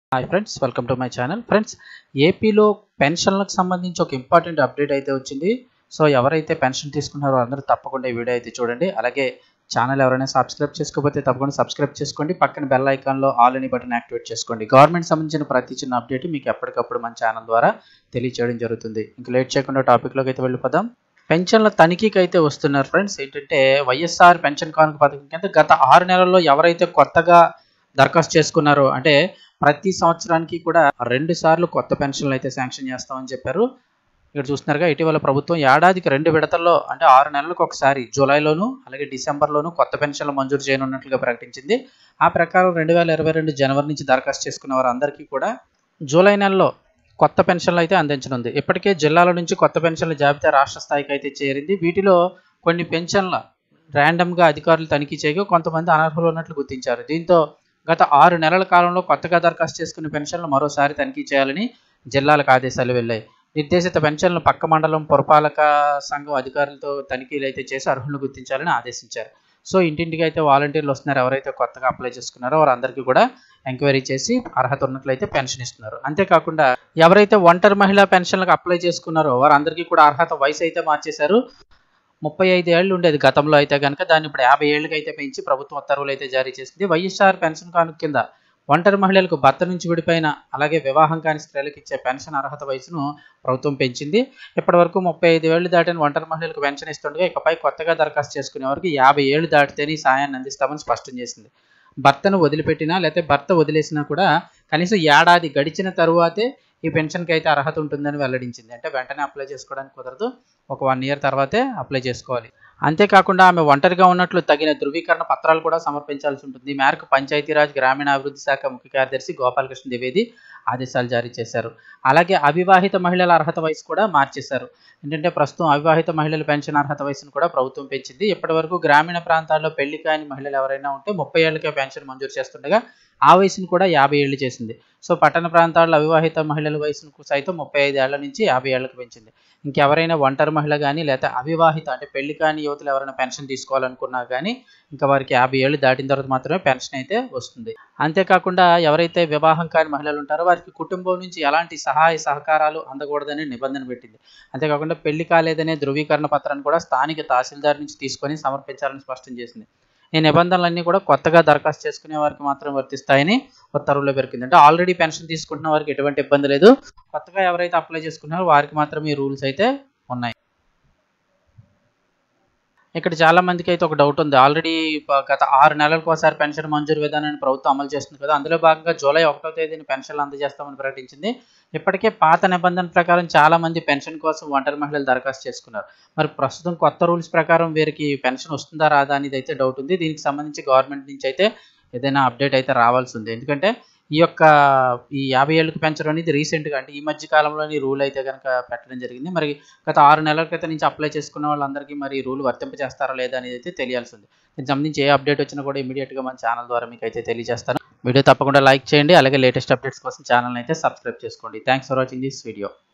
Hi friends, welcome to my channel. Friends, ఏపీలో పెన్షన్లకు సంబంధించి ఒక ఇంపార్టెంట్ అప్డేట్ అయితే వచ్చింది. సో ఎవరైతే పెన్షన్ తీసుకున్నారో అందరూ తప్పకుండా ఈ వీడియో అయితే చూడండి. అలాగే ఛానల్ ఎవరైనా సబ్స్క్రైబ్ చేసుకోకపోతే తప్పకుండా సబ్స్క్రైబ్ చేసుకోండి. పక్కన బెల్ ఐకాన్లో ఆల్ అని బటన్ యాక్టివేట్ చేసుకోండి. గవర్నమెంట్ సంబంధించిన ప్రతి చిన్న అప్డేట్ మీకు ఎప్పటికప్పుడు మన ఛానల్ ద్వారా తెలియచేయడం జరుగుతుంది. ఇంకా లేట్ చేయకుండా టాపిక్లోకి అయితే వెళ్ళిపోదాం. పెన్షన్ల తనిఖీకి అయితే వస్తున్నారు ఫ్రెండ్స్. ఏంటంటే వైఎస్ఆర్ పెన్షన్ కానుక పథకం కింద గత 6 నెలల్లో ఎవరైతే కొత్తగా దరఖాస్తు చేసుకున్నారో, అంటే ప్రతి సంవత్సరానికి కూడా 2 సార్లు కొత్త పెన్షన్లు అయితే శాంక్షన్ చేస్తామని చెప్పారు. ఇక్కడ చూస్తున్నారుగా, ఇటీవల ప్రభుత్వం ఏడాదికి 2 విడతల్లో అంటే 6 నెలలకు ఒకసారి జూలైలోను అలాగే డిసెంబర్లోను కొత్త పెన్షన్లు మంజూరు చేయనున్నట్లుగా ప్రకటించింది. ఆ ప్రకారం 2022 జనవరి నుంచి దరఖాస్తు చేసుకున్న వారందరికీ కూడా జూలై నెలలో కొత్త పెన్షన్లు అయితే అందించనుంది. ఇప్పటికే జిల్లాల నుంచి కొత్త పెన్షన్ల జాబితా రాష్ట్ర స్థాయికి అయితే చేరింది. వీటిలో కొన్ని పెన్షన్ల ర్యాండమ్గా అధికారులు తనిఖీ చేయగా కొంతమంది అనర్హులు ఉన్నట్లు గుర్తించారు. దీంతో గత 6 నెలల కాలంలో కొత్తగా దరఖాస్తు చేసుకున్న పెన్షన్లు మరోసారి తనిఖీ చేయాలని జిల్లాలకు ఆదేశాలు వెళ్ళాయి. నిర్దేశిత పెన్షన్లు పక్క మండలం పురపాలక సంఘం అధికారులతో తనిఖీలు అయితే చేసి అర్హులను గుర్తించాలని ఆదేశించారు. సో ఇంటింటికి అయితే వాలంటీర్లు వస్తున్నారు. ఎవరైతే కొత్తగా అప్లై చేసుకున్నారో వారందరికీ కూడా ఎంక్వైరీ చేసి అర్హత ఉన్నట్లయితే పెన్షన్ ఇస్తున్నారు. అంతేకాకుండా ఎవరైతే ఒంటరి మహిళా పెన్షన్లకు అప్లై చేసుకున్నారో వారందరికీ కూడా అర్హత వయసు అయితే మార్చేశారు. 35 ఏళ్ళు ఉండేది గతంలో, అయితే కనుక దాన్ని ఇప్పుడు 50 ఏళ్ళకి అయితే పెంచి ప్రభుత్వం ఉత్తర్వులు అయితే జారీ చేసింది. వైఎస్ఆర్ పెన్షన్ కానుక కింద ఒంటరి మహిళలకు భర్త నుంచి విడిపోయిన అలాగే వివాహం కాని స్త్రీలకు ఇచ్చే పెన్షన్ అర్హత వయసును ప్రభుత్వం పెంచింది. ఇప్పటివరకు 35 ఏళ్ళు దాటిన ఒంటరి మహిళలకు పెన్షన్ ఇస్తుండగా ఇకపై కొత్తగా దరఖాస్తు చేసుకునే వరకు 50 ఏళ్ళు దాటితేనే ఈ సాయాన్ని అందిస్తామని స్పష్టం చేసింది. భర్తను వదిలిపెట్టినా లేకపోతే భర్త వదిలేసినా కూడా కనీసం ఏడాది గడిచిన తరువాతే ఈ పెన్షన్కి అయితే అర్హత ఉంటుందని వెల్లడించింది. అంటే వెంటనే అప్లై చేసుకోవడానికి కుదరదు, ఒక 1 ఇయర్ తర్వాతే అప్లై చేసుకోవాలి. అంతేకాకుండా ఆమె ఒంటరిగా ఉన్నట్లు తగిన ధృవీకరణ పత్రాలు కూడా సమర్పించాల్సి ఉంటుంది. ఈ మేరకు పంచాయతీరాజ్ గ్రామీణాభివృద్ధి శాఖ ముఖ్య కార్యదర్శి గోపాలకృష్ణ ద్వివేది ఆదేశాలు జారీ చేశారు. అలాగే అవివాహిత మహిళల అర్హత వయసు కూడా మార్చేశారు. ఏంటంటే ప్రస్తుతం అవివాహిత మహిళల పెన్షన్ అర్హత వయసును కూడా ప్రభుత్వం పెంచింది. ఇప్పటివరకు గ్రామీణ ప్రాంతాల్లో పెళ్లి కాని మహిళలు ఎవరైనా ఉంటే 30 ఏళ్లకే పెన్షన్ మంజూరు చేస్తుండగా ఆ వయసును కూడా 50 ఏళ్ళు చేసింది. సో పట్టణ ప్రాంతాల్లో అవివాహిత మహిళల వయసును సైతం 35 ఏళ్ల నుంచి 50 ఏళ్లకు పెంచింది. ఇంకెవరైనా ఒంటరి మహిళ కానీ లేకపోతే అవివాహిత అంటే పెళ్లి కాని యువతులు ఎవరైనా పెన్షన్ తీసుకోవాలనుకున్నా కానీ ఇంకా వారికి 50 ఏళ్ళు దాటిన తర్వాత మాత్రమే పెన్షన్ అయితే వస్తుంది. అంతేకాకుండా ఎవరైతే వివాహం కాని మహిళలు ఉంటారో వారికి కుటుంబం నుంచి ఎలాంటి సహాయ సహకారాలు అందకూడదని నిబంధన పెట్టింది. అంతేకాకుండా పెళ్లి కాలేదనే ధృవీకరణ పత్రాన్ని కూడా స్థానిక తహసీల్దార్ నుంచి తీసుకొని సమర్పించాలని స్పష్టం చేసింది. ఈ నిబంధనలన్నీ కూడా కొత్తగా దరఖాస్తు చేసుకునే వారికి మాత్రం వర్తిస్తాయని ఉత్తర్వుల్లో పెరిగింది. అంటే ఆల్రెడీ పెన్షన్ తీసుకుంటున్న వారికి ఎటువంటి ఇబ్బంది లేదు, కొత్తగా ఎవరైతే అప్లై చేసుకున్నారో వారికి మాత్రం ఈ రూల్స్ అయితే ఉన్నాయి. ఇక్కడ చాలా మందికి అయితే ఒక డౌట్ ఉంది. ఆల్రెడీ గత 6 నెలలకు ఒకసారి పెన్షన్ మంజూరు విధానాన్ని ప్రభుత్వం అమలు చేస్తుంది కదా, అందులో భాగంగా జూలై 1వ తేదీని పెన్షన్లు అందజేస్తామని ప్రకటించింది. ఇప్పటికే పాత నిబంధన ప్రకారం చాలా మంది పెన్షన్ కోసం ఒంటరి మహిళలు దరఖాస్తు చేసుకున్నారు. మరి ప్రస్తుతం కొత్త రూల్స్ ప్రకారం వీరికి పెన్షన్ వస్తుందా రాదా అనేది అయితే డౌట్ ఉంది. దీనికి సంబంధించి గవర్నమెంట్ నుంచి అయితే ఏదైనా అప్డేట్ అయితే రావాల్సి ఉంది. ఎందుకంటే ఈ 50 ఏళ్ళకి పెంచడం అనేది రీసెంట్గా అంటే ఈ మధ్య కాలంలోని రూల్ అయితే కనుక పెట్టడం జరిగింది. మరి గత 6 నెలల క్రితం నుంచి అప్లై చేసుకున్న వాళ్ళందరికీ మరి ఈ రూల్ వర్తింపజేస్తారా లేదా అనేది అయితే తెలియాల్సి ఉంది. దీనికి సంబంధించి ఏ అప్డేట్ వచ్చినా కూడా ఇమీడియట్గా మన ఛానల్ ద్వారా మీకు అయితే తెలియజేస్తాను. వీడియో తప్పకుండా లైక్ చేయండి. అలాగే లేటెస్ట్ అప్డేట్స్ కోసం ఛానల్ అయితే సబ్స్క్రైబ్ చేసుకోండి. Thanks for watching this video.